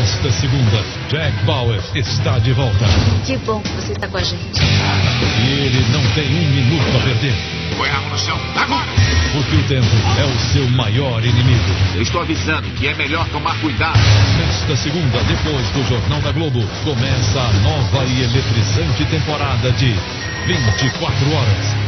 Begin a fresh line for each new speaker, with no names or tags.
Nesta segunda, Jack Bauer está de volta.
Que bom que você está com a gente.
E ele não tem um minuto a perder.
Põe a mão no chão, agora!
Porque o tempo é o seu maior inimigo.
Eu estou avisando que é melhor tomar cuidado.
Nesta segunda, depois do Jornal da Globo, começa a nova e eletrizante temporada de 24 Horas.